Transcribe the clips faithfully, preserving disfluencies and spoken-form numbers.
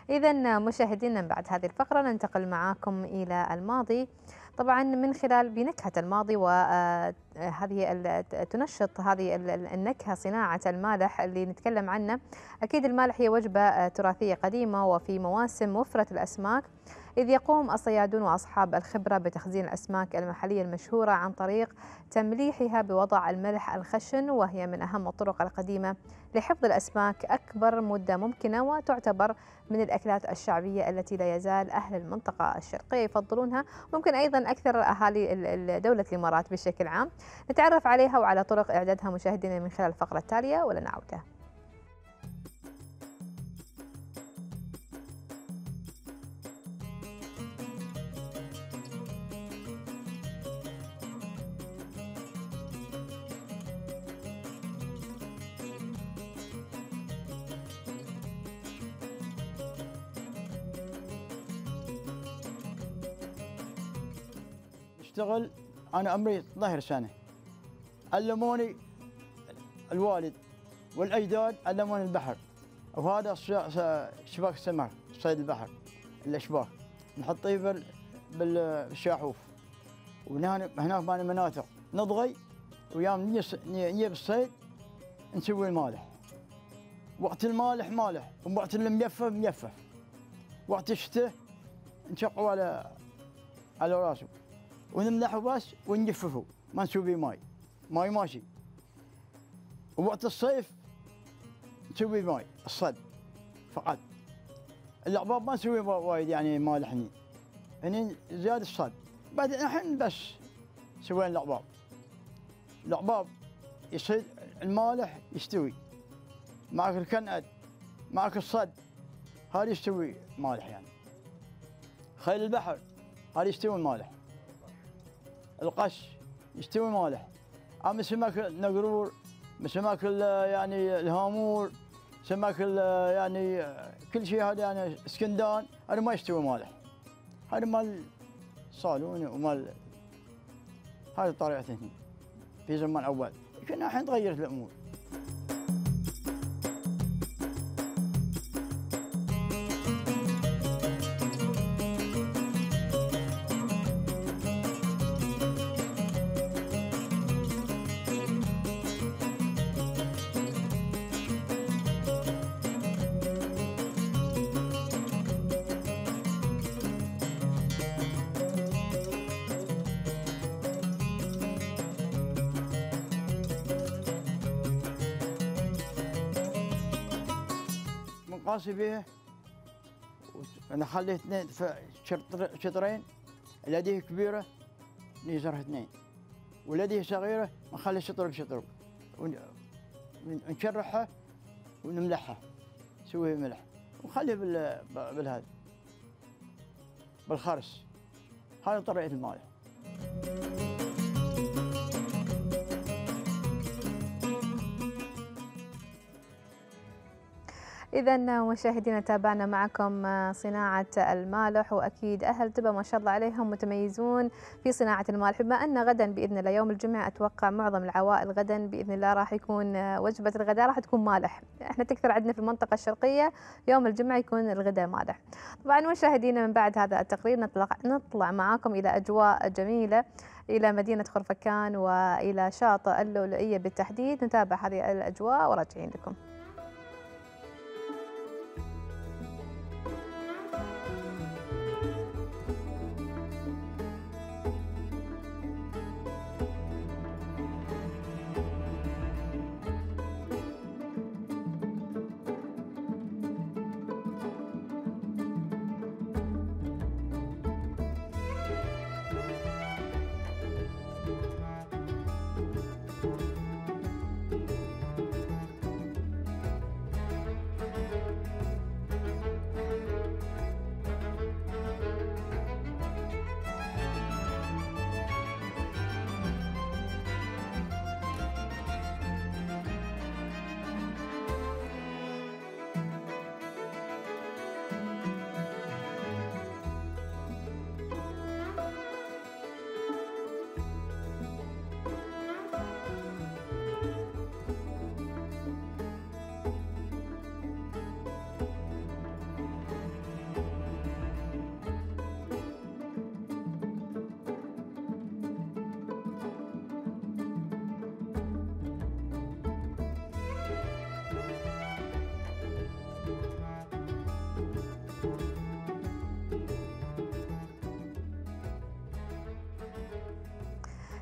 إذا مشاهدينا بعد هذه الفقرة ننتقل معاكم إلى الماضي، طبعا من خلال بنكهة الماضي، وهذه تنشط هذه ال- ال- النكهة صناعة المالح اللي نتكلم عنه. أكيد المالح هي وجبة آه، تراثية قديمة، وفي مواسم وفرة الأسماك إذ يقوم الصيادون وأصحاب الخبرة بتخزين الأسماك المحلية المشهورة عن طريق تمليحها بوضع الملح الخشن، وهي من أهم الطرق القديمة لحفظ الأسماك أكبر مدة ممكنة، وتعتبر من الأكلات الشعبية التي لا يزال أهل المنطقة الشرقية يفضلونها، ممكن أيضا أكثر أهالي ال- ال- دولة الإمارات بشكل عام. نتعرف عليها وعلى طرق إعدادها مشاهدينا من خلال الفقرة التالية، ولنا عودة. اشتغل. انا عمري اثنا عشر سنه. علموني الوالد والاجداد، علموني البحر، وهذا الص- س- شباك السمك، صيد البحر، الاشباك نحطيه بال- بالشاحوف. وهنا هناك معنا مناطق نضغي، ويوم نجي الص- نجيب الصيد نسوي المالح. وقت المالح مالح، ووقت المجفف مجفف. وقت الشتاء نشقه على على راسه ونملحه بس ونجففه، ما نسوي بيه ماي، ماي ماشي. ووقت الصيف نسوي ماي الصد فقط. العباب ما نسوي وايد يعني مالح هني، هني زيادة الصد. بعدين الحين بس سوينا العباب. العباب يصير المالح يستوي معك الكنأد، معك الصد، هذا يستوي مالح يعني. خيل البحر هذا يستوي مالح. القش يستوي مالح. اما سمك النقرور، سمك ال- يعني الهامور، سمك ال- يعني كل شيء هذا يعني اسكندان، هذا ما يستوي مالح. هذا مال صالون ومال، هذه طريقته هنا في زمان اول. كنا الحين تغيرت الامور. قاسي بيه، انا خليت اثنين ف- شطر- شطرين. اليديه كبيره نيزرها اثنين، واليديه صغيره نخلي شطر بشطر، ون- ونشرحها ونملحها، نسويها ملح ونخليها بال بالهذا بالخرس. هذه طريقه المالح. إذا مشاهدينا تابعنا معكم صناعة المالح، وأكيد أهل تبا ما شاء الله عليهم متميزون في صناعة المالح. بما أن غدا بإذن الله يوم الجمعة، أتوقع معظم العوائل غدا بإذن الله راح يكون وجبة الغداء راح تكون مالح. إحنا تكثر عندنا في المنطقة الشرقية يوم الجمعة يكون الغداء مالح. طبعا مشاهدينا من بعد هذا التقرير نطلع نطلع معاكم إلى أجواء جميلة، إلى مدينة خرفكان وإلى شاطئ اللؤلؤية بالتحديد. نتابع هذه الأجواء وراجعين لكم.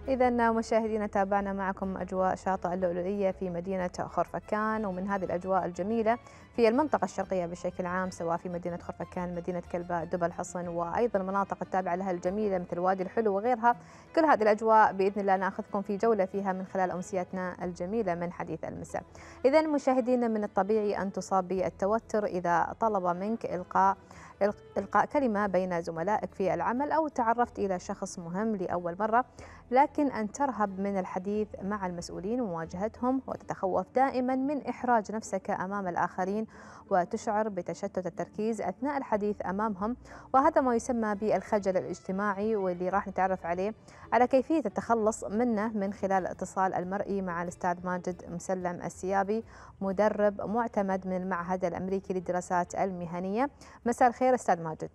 إذا مشاهدينا تابعنا معكم أجواء شاطئ اللؤلؤية في مدينة خرفكان، ومن هذه الأجواء الجميلة في المنطقة الشرقية بشكل عام، سواء في مدينة خرفكان، مدينة كلباء، دبا الحصن، وأيضا المناطق التابعة لها الجميلة مثل وادي الحلو وغيرها. كل هذه الأجواء بإذن الله نأخذكم في جولة فيها من خلال أمسيتنا الجميلة من حديث المساء. إذا مشاهدينا من الطبيعي أن تصاب بالتوتر إذا طلب منك إلقاء إلقاء كلمة بين زملائك في العمل، أو تعرفت إلى شخص مهم لأول مرة، لكن أن ترهب من الحديث مع المسؤولين ومواجهتهم، وتتخوف دائما من إحراج نفسك أمام الآخرين، وتشعر بتشتت التركيز أثناء الحديث أمامهم، وهذا ما يسمى بالخجل الاجتماعي، واللي راح نتعرف عليه على كيفية التخلص منه من خلال الاتصال المرئي مع الأستاذ ماجد مسلم السيابي، مدرب معتمد من المعهد الأمريكي للدراسات المهنية. مساء الخير أستاذ ماجد.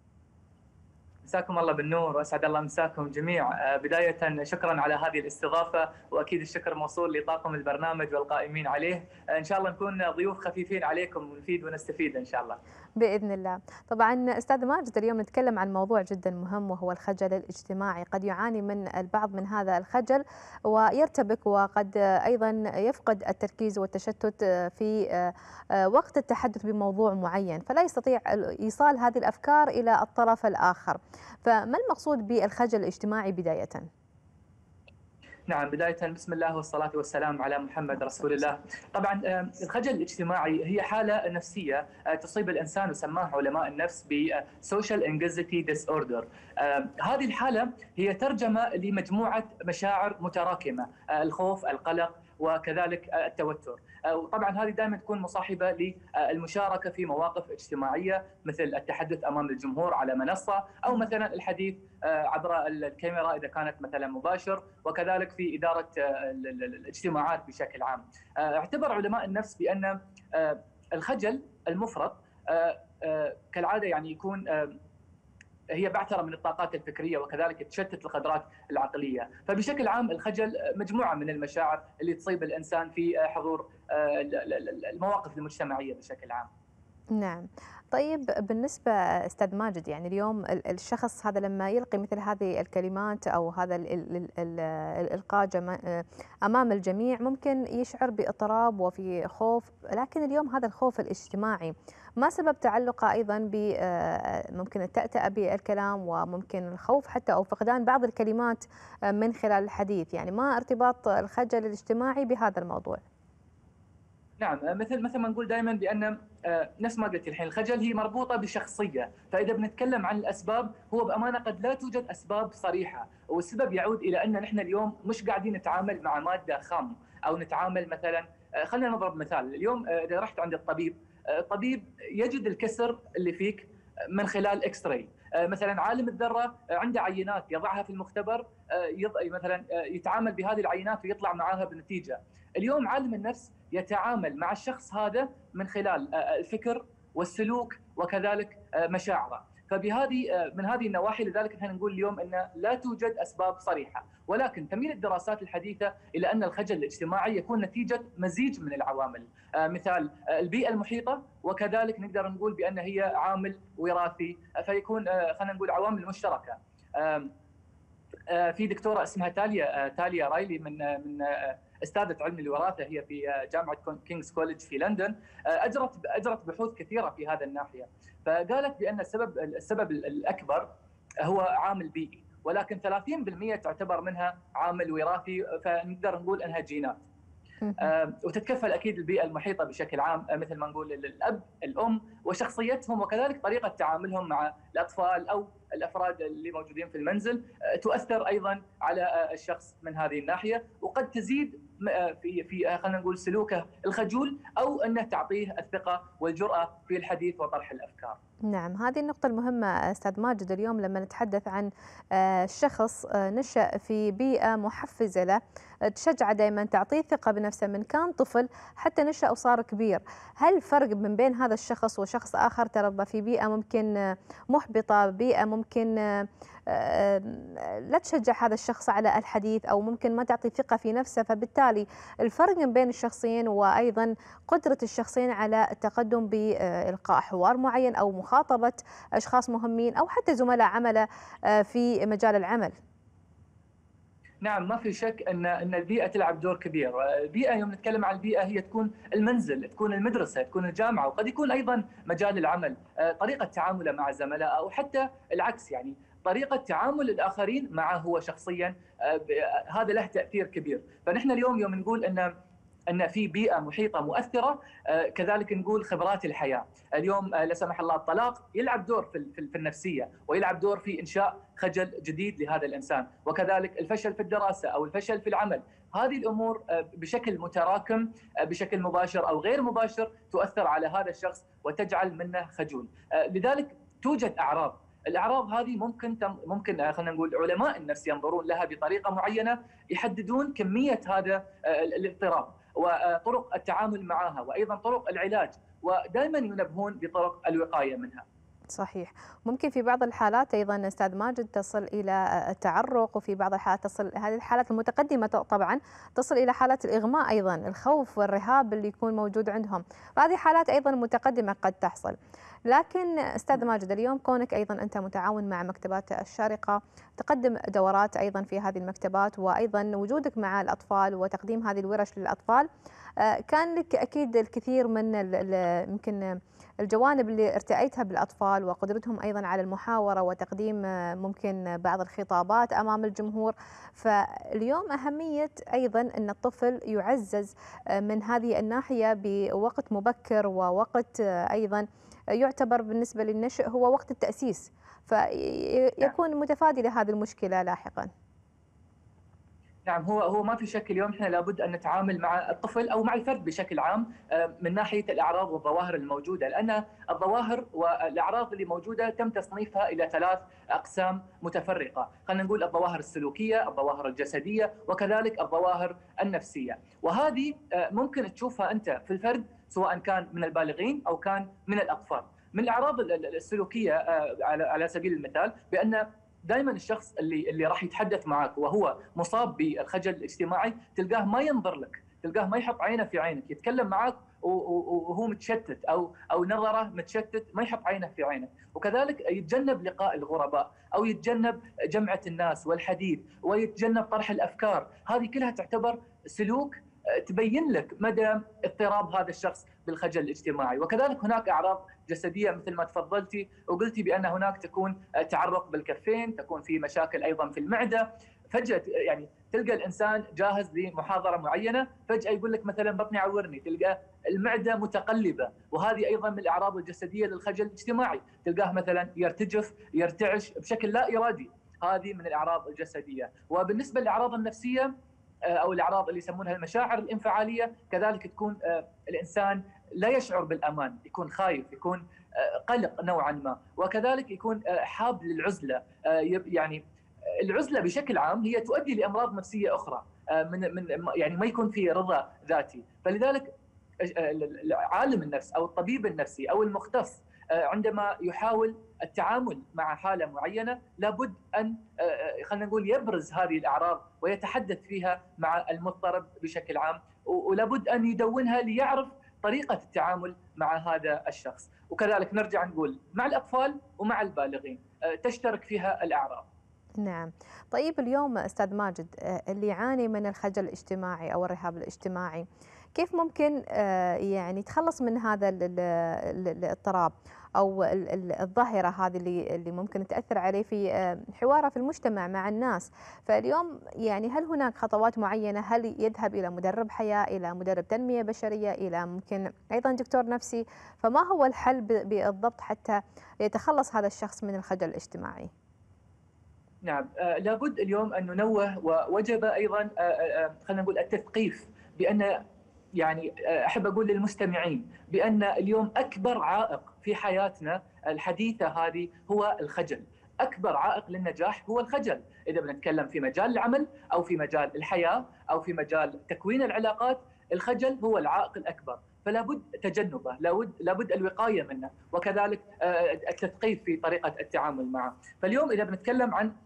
مساكم الله بالنور واسعد الله مساكم جميع. بداية شكرا على هذه الاستضافة، واكيد الشكر موصول لطاقم البرنامج والقائمين عليه. ان شاء الله نكون ضيوف خفيفين عليكم ونفيد ونستفيد ان شاء الله بإذن الله. طبعا أستاذ ماجد، اليوم نتكلم عن موضوع جدا مهم وهو الخجل الاجتماعي. قد يعاني من البعض من هذا الخجل ويرتبك، وقد أيضا يفقد التركيز والتشتت في وقت التحدث بموضوع معين، فلا يستطيع إيصال هذه الأفكار إلى الطرف الآخر. فما المقصود بالخجل الاجتماعي بداية؟ نعم، بداية بسم الله والصلاة والسلام على محمد رسول الله. طبعا الخجل الاجتماعي هي حالة نفسية تصيب الإنسان، وسماها علماء النفس ب social anxiety disorder. هذه الحالة هي ترجمة لمجموعة مشاعر متراكمة، الخوف، القلق، وكذلك التوتر. وطبعا هذه دائما تكون مصاحبه للمشاركه في مواقف اجتماعية مثل التحدث امام الجمهور على منصه، او مثلا الحديث عبر الكاميرا اذا كانت مثلا مباشر، وكذلك في اداره الاجتماعات بشكل عام. اعتبر علماء النفس بان الخجل المفرط كالعاده يعني يكون هي بعثرة من الطاقات الفكرية، وكذلك تشتت القدرات العقلية. فبشكل عام الخجل مجموعة من المشاعر اللي تصيب الإنسان في حضور المواقف المجتمعية بشكل عام. نعم. طيب بالنسبة أستاذ ماجد، يعني اليوم الشخص هذا لما يلقي مثل هذه الكلمات أو هذا الإلقاء أمام الجميع ممكن يشعر باضطراب وفي خوف، لكن اليوم هذا الخوف الاجتماعي ما سبب تعلقه أيضا بممكن التأتأة بالكلام، وممكن الخوف حتى أو فقدان بعض الكلمات من خلال الحديث؟ يعني ما ارتباط الخجل الاجتماعي بهذا الموضوع؟ نعم، مثل مثل ما نقول دائما بان نفس ما قلت الحين، الخجل هي مربوطه بشخصيه، فاذا بنتكلم عن الاسباب هو بامانه قد لا توجد اسباب صريحه، والسبب يعود الى ان نحن اليوم مش قاعدين نتعامل مع ماده خام، او نتعامل مثلا، خلينا نضرب مثال. اليوم اذا رحت عند الطبيب، الطبيب يجد الكسر اللي فيك من خلال اكس راي. مثلا عالم الذره عنده عينات يضعها في المختبر، مثلا يتعامل بهذه العينات ويطلع معها بنتيجه. اليوم عالم النفس يتعامل مع الشخص هذا من خلال الفكر والسلوك وكذلك مشاعره. فبهذه من هذه النواحي لذلك نحن نقول اليوم ان لا توجد اسباب صريحه، ولكن تميل الدراسات الحديثه الى ان الخجل الاجتماعي يكون نتيجه مزيج من العوامل، مثال البيئه المحيطه، وكذلك نقدر نقول بان هي عامل وراثي، فيكون خلينا نقول عوامل مشتركه. في دكتوره اسمها تاليا تاليا رايلي من من استاذه علم الوراثه، هي في جامعه كينغز كوليدج في لندن، اجرت اجرت بحوث كثيره في هذا الناحيه، فقالت بان السبب السبب الاكبر هو عامل بيئي، ولكن ثلاثين بالمئة تعتبر منها عامل وراثي، فنقدر نقول انها جينات. وتتكفل اكيد البيئه المحيطه بشكل عام، مثل ما نقول الاب، الام، وشخصيتهم، وكذلك طريقه تعاملهم مع الاطفال او الافراد اللي موجودين في المنزل، تؤثر ايضا على الشخص من هذه الناحيه، وقد تزيد في في خلينا نقول سلوكه الخجول، او انه تعطيه الثقه والجراه في الحديث وطرح الافكار. نعم، هذه النقطة المهمة أستاذ ماجد. اليوم لما نتحدث عن شخص نشأ في بيئة محفزة له، تشجعه دائما، تعطيه ثقة بنفسه من كان طفل حتى نشأ وصار كبير، هل فرق من بين هذا الشخص وشخص آخر تربى في بيئة ممكن محبطة، بيئة ممكن لا تشجع هذا الشخص على الحديث، أو ممكن ما تعطي ثقة في نفسه، فبالتالي الفرق من بين الشخصين وأيضا قدرة الشخصين على التقدم بإلقاء حوار معين أو مخاطبة أشخاص مهمين أو حتى زملاء عمله في مجال العمل؟ نعم، ما في شك ان ان البيئه تلعب دور كبير. البيئه يوم نتكلم عن البيئه هي تكون المنزل، تكون المدرسه، تكون الجامعه، وقد يكون ايضا مجال العمل، طريقه تعامله مع زملائه، او حتى العكس، يعني طريقه تعامل الاخرين معه هو شخصيا، هذا له تاثير كبير. فنحن اليوم يوم نقول ان ان في بيئه محيطه مؤثره، كذلك نقول خبرات الحياه. اليوم لا سمح الله الطلاق يلعب دور في في النفسيه، ويلعب دور في انشاء خجل جديد لهذا الانسان، وكذلك الفشل في الدراسه او الفشل في العمل. هذه الامور بشكل متراكم، بشكل مباشر او غير مباشر، تؤثر على هذا الشخص وتجعل منه خجول. لذلك توجد اعراض، الاعراض هذه ممكن تم ممكن خلينا نقول علماء النفس ينظرون لها بطريقه معينه، يحددون كميه هذا الاضطراب وطرق التعامل معها، وايضا طرق العلاج، ودائما ينبهون بطرق الوقايه منها. صحيح. ممكن في بعض الحالات أيضا أستاذ ماجد تصل إلى التعرق، وفي بعض الحالات تصل، هذه الحالات المتقدمة طبعا تصل إلى حالة الإغماء، أيضا الخوف والرهاب اللي يكون موجود عندهم، وهذه حالات أيضا متقدمة قد تحصل. لكن أستاذ ماجد اليوم كونك أيضا أنت متعاون مع مكتبات الشارقة، تقدم دورات أيضا في هذه المكتبات، وأيضا وجودك مع الأطفال وتقديم هذه الورش للأطفال، كان لك أكيد الكثير من يمكن الجوانب اللي ارتأيتها بالأطفال وقدرتهم أيضا على المحاورة وتقديم ممكن بعض الخطابات أمام الجمهور. فاليوم أهمية أيضا أن الطفل يعزز من هذه الناحية بوقت مبكر، ووقت أيضا يعتبر بالنسبة للنشء هو وقت التأسيس، فيكون متفادي لهذه المشكلة لاحقا. نعم، هو هو ما في شك اليوم احنا لابد ان نتعامل مع الطفل او مع الفرد بشكل عام من ناحيه الاعراض والظواهر الموجوده، لان الظواهر والاعراض اللي موجوده تم تصنيفها الى ثلاث اقسام متفرقه، خلينا نقول الظواهر السلوكيه، الظواهر الجسديه، وكذلك الظواهر النفسيه، وهذه ممكن تشوفها انت في الفرد سواء كان من البالغين او كان من الاطفال. من الاعراض السلوكيه على سبيل المثال بان دائما الشخص اللي اللي راح يتحدث معك وهو مصاب بالخجل الاجتماعي تلقاه ما ينظر لك، تلقاه ما يحط عينه في عينك، يتكلم معك وهو متشتت او او نظره متشتت، ما يحط عينه في عينك، وكذلك يتجنب لقاء الغرباء او يتجنب جمعه الناس والحديث، ويتجنب طرح الافكار. هذه كلها تعتبر سلوك تبين لك مدى اضطراب هذا الشخص بالخجل الاجتماعي. وكذلك هناك اعراض جسديه مثل ما تفضلتي وقلتي بان هناك تكون تعرق بالكفين، تكون في مشاكل ايضا في المعده، فجاه يعني تلقى الانسان جاهز لمحاضره معينه، فجاه يقول لك مثلا بطني عورني، تلقى المعده متقلبه، وهذه ايضا من الاعراض الجسديه للخجل الاجتماعي، تلقاه مثلا يرتجف، يرتعش بشكل لا ارادي، هذه من الاعراض الجسديه. وبالنسبه للاعراض النفسيه او الاعراض اللي يسمونها المشاعر الانفعاليه، كذلك تكون الانسان لا يشعر بالامان، يكون خايف، يكون قلق نوعا ما، وكذلك يكون حاب للعزله. يعني العزله بشكل عام هي تؤدي لامراض نفسيه اخرى، من من يعني ما يكون في رضا ذاتي. فلذلك عالم النفس او الطبيب النفسي او المختص عندما يحاول التعامل مع حاله معينه لابد ان خلينا نقول يبرز هذه الاعراض ويتحدث فيها مع المضطرب بشكل عام، ولابد ان يدونها ليعرف طريقه التعامل مع هذا الشخص. وكذلك نرجع نقول مع الاطفال ومع البالغين تشترك فيها الاعراض. نعم. طيب اليوم أستاذ ماجد اللي يعاني من الخجل الاجتماعي أو الرهاب الاجتماعي، كيف ممكن يعني يتخلص من هذا الاضطراب أو الظاهرة هذه اللي اللي ممكن تأثر عليه في حواره في المجتمع مع الناس؟ فاليوم يعني هل هناك خطوات معينة؟ هل يذهب إلى مدرب حياة، إلى مدرب تنمية بشرية، إلى ممكن أيضا دكتور نفسي؟ فما هو الحل بالضبط حتى يتخلص هذا الشخص من الخجل الاجتماعي؟ نعم، آه لابد اليوم أن ننوه، ووجب أيضا آه آه خلينا نقول التثقيف، بأن يعني أحب أقول للمستمعين بأن اليوم أكبر عائق في حياتنا الحديثة هذه هو الخجل. أكبر عائق للنجاح هو الخجل، إذا بنتكلم في مجال العمل أو في مجال الحياة أو في مجال تكوين العلاقات، الخجل هو العائق الأكبر، فلا بد تجنبه، لابد لابد الوقايه منه، وكذلك التثقيف في طريقه التعامل معه. فاليوم اذا بنتكلم عن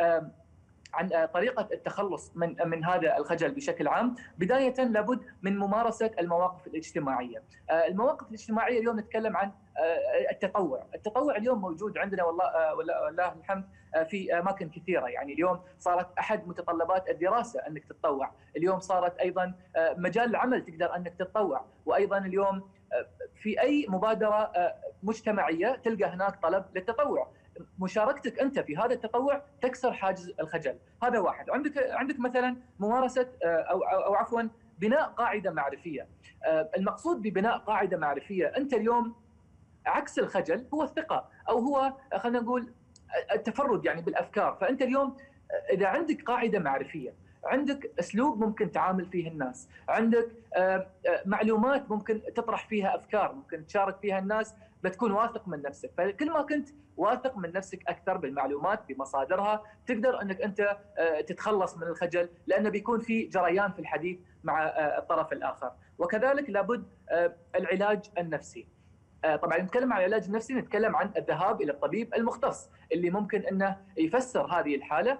عن طريقه التخلص من من هذا الخجل بشكل عام، بدايه لابد من ممارسه المواقف الاجتماعيه. المواقف الاجتماعيه اليوم نتكلم عن التطوع. التطوع اليوم موجود عندنا والله والله الحمد في اماكن كثيره، يعني اليوم صارت احد متطلبات الدراسه انك تتطوع، اليوم صارت ايضا مجال العمل تقدر انك تتطوع، وايضا اليوم في اي مبادره مجتمعيه تلقى هناك طلب للتطوع. مشاركتك انت في هذا التطوع تكسر حاجز الخجل، هذا واحد. عندك عندك مثلا ممارسه او او, أو عفوا بناء قاعده معرفيه. المقصود ببناء قاعده معرفيه، انت اليوم عكس الخجل هو الثقه، او هو خلينا نقول التفرد يعني بالافكار. فانت اليوم اذا عندك قاعده معرفيه، عندك اسلوب ممكن تعامل فيه الناس، عندك معلومات ممكن تطرح فيها افكار، ممكن تشارك فيها الناس، بتكون واثق من نفسك. فكل ما كنت واثق من نفسك اكثر بالمعلومات بمصادرها، تقدر انك انت تتخلص من الخجل، لانه بيكون في جريان في الحديث مع الطرف الاخر. وكذلك لابد العلاج النفسي. طبعا نتكلم عن العلاج النفسي، نتكلم عن الذهاب الى الطبيب المختص اللي ممكن انه يفسر هذه الحاله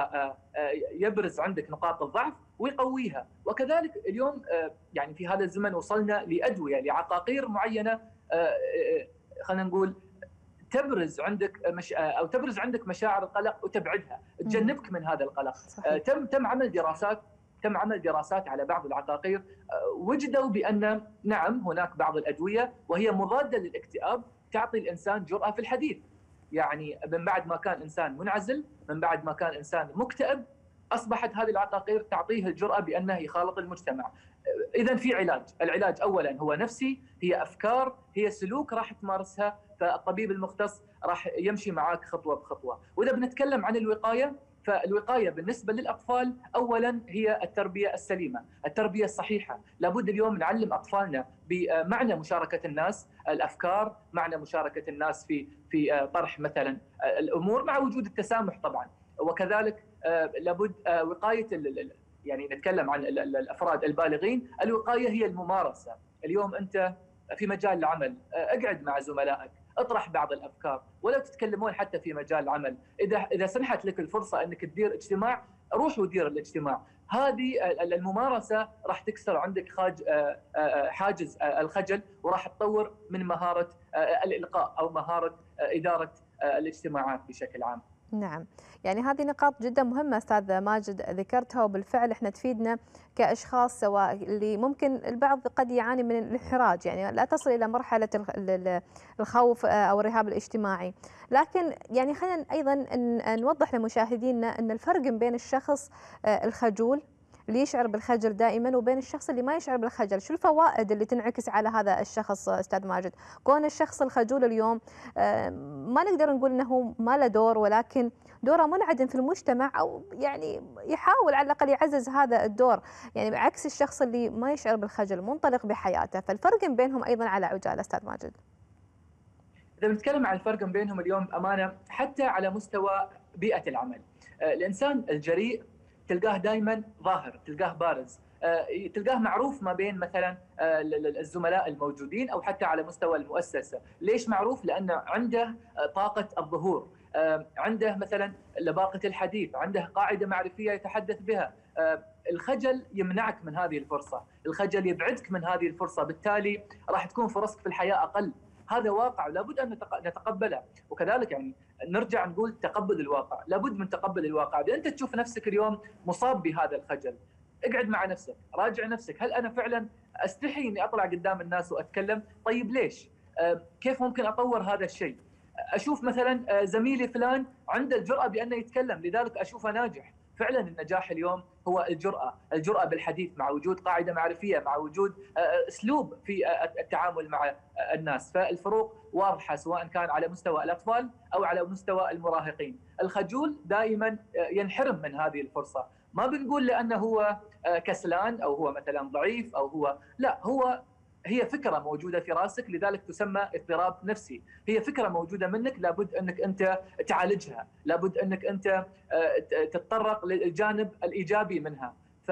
ويبرز عندك نقاط الضعف ويقويها. وكذلك اليوم يعني في هذا الزمن وصلنا لادويه لعقاقير معينه، خلينا نقول تبرز عندك مش او تبرز عندك مشاعر القلق وتبعدها، تجنبك من هذا القلق. صحيح. تم تم عمل دراسات تم عمل دراسات على بعض العقاقير، وجدوا بأن نعم هناك بعض الأدوية وهي مضادة للاكتئاب تعطي الإنسان جرأة في الحديث. يعني من بعد ما كان إنسان منعزل، من بعد ما كان إنسان مكتئب، أصبحت هذه العقاقير تعطيه الجرأة بأنه يخالط المجتمع. إذا في علاج، العلاج أولا هو نفسي، هي أفكار، هي سلوك راح تمارسها، فالطبيب المختص راح يمشي معك خطوة بخطوة. وإذا بنتكلم عن الوقاية، فالوقاية بالنسبة للأطفال أولاً هي التربية السليمة، التربية الصحيحة. لابد اليوم نعلم أطفالنا بمعنى مشاركة الناس، الأفكار، معنى مشاركة الناس في في طرح مثلاً الأمور مع وجود التسامح طبعاً. وكذلك لابد وقاية، يعني نتكلم عن الأفراد البالغين، الوقاية هي الممارسة. اليوم أنت في مجال العمل اقعد مع زملائك، اطرح بعض الافكار، ولو تتكلمون حتى في مجال العمل، اذا اذا سنحت لك الفرصه انك تدير اجتماع، روح ودير الاجتماع. هذه الممارسه راح تكسر عندك خاج حاجز الخجل، وراح تطور من مهاره الالقاء او مهاره اداره الاجتماعات بشكل عام. نعم، يعني هذه نقاط جدا مهمة أستاذ ماجد ذكرتها، وبالفعل احنا تفيدنا كأشخاص، سواء اللي ممكن البعض قد يعاني من الإحراج، يعني لا تصل إلى مرحلة الخوف أو الرهاب الاجتماعي، لكن يعني خلينا أيضا نوضح لمشاهدينا أن الفرق بين الشخص الخجول اللي يشعر بالخجل دائما وبين الشخص اللي ما يشعر بالخجل. شو الفوائد اللي تنعكس على هذا الشخص أستاذ ماجد؟ كون الشخص الخجول اليوم ما نقدر نقول أنه ما له دور، ولكن دوره منعدم في المجتمع، أو يعني يحاول على الأقل يعزز هذا الدور، يعني عكس الشخص اللي ما يشعر بالخجل منطلق بحياته. فالفرق بينهم أيضا على عجالة أستاذ ماجد. إذا بنتكلم عن الفرق بينهم اليوم أمانة، حتى على مستوى بيئة العمل، الإنسان الجريء تلقاه دائما ظاهر، تلقاه بارز، تلقاه معروف ما بين مثلا الزملاء الموجودين او حتى على مستوى المؤسسه. ليش معروف؟ لانه عنده طاقه الظهور، عنده مثلا لباقه الحديث، عنده قاعده معرفيه يتحدث بها. الخجل يمنعك من هذه الفرصه، الخجل يبعدك من هذه الفرصه، بالتالي راح تكون فرصك في الحياه اقل. هذا واقع لابد ان نتقبله. وكذلك يعني نرجع نقول تقبل الواقع، لابد من تقبل الواقع. اذا انت تشوف نفسك اليوم مصاب بهذا الخجل، اقعد مع نفسك، راجع نفسك، هل انا فعلا استحي اني اطلع قدام الناس واتكلم؟ طيب ليش؟ آه كيف ممكن اطور هذا الشيء؟ اشوف مثلا آه زميلي فلان عنده الجرأة بانه يتكلم، لذلك اشوفه ناجح. فعلا النجاح اليوم هو الجرأة، الجرأة بالحديث مع وجود قاعدة معرفية، مع وجود أسلوب في التعامل مع الناس. فالفروق واضحة سواء كان على مستوى الأطفال أو على مستوى المراهقين. الخجول دائما ينحرم من هذه الفرصة، ما بنقول لأنه هو كسلان أو هو مثلا ضعيف أو هو لا، هو هي فكرة موجودة في راسك، لذلك تسمى اضطراب نفسي. هي فكرة موجودة منك، لابد أنك أنت تعالجها، لابد أنك أنت تتطرق للجانب الإيجابي منها.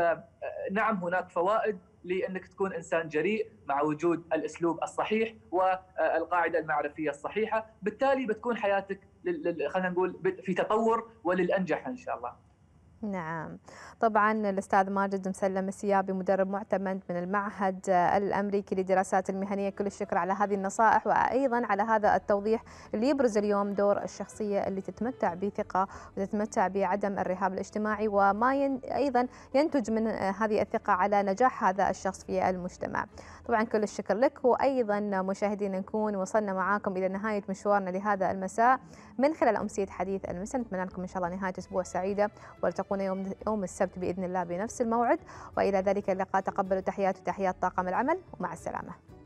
فنعم هناك فوائد لأنك تكون إنسان جريء مع وجود الأسلوب الصحيح والقاعدة المعرفية الصحيحة، بالتالي بتكون حياتك خلينا نقول في تطور وللأنجح إن شاء الله. نعم، طبعا الأستاذ ماجد مسلم السيابي مدرب معتمد من المعهد الأمريكي للدراسات المهنية، كل الشكر على هذه النصائح وأيضا على هذا التوضيح اللي يبرز اليوم دور الشخصية اللي تتمتع بثقة وتتمتع بعدم الرهاب الاجتماعي، وما ين أيضا ينتج من هذه الثقة على نجاح هذا الشخص في المجتمع. طبعا كل الشكر لك، وأيضا مشاهدينا نكون وصلنا معاكم إلى نهاية مشوارنا لهذا المساء من خلال أمسية حديث المساء. نتمنى لكم إن شاء الله نهاية أسبوع سعيدة، والتقونا يوم يوم السبت بإذن الله بنفس الموعد، وإلى ذلك اللقاء تقبلوا تحيات وتحيات طاقم العمل، ومع السلامة.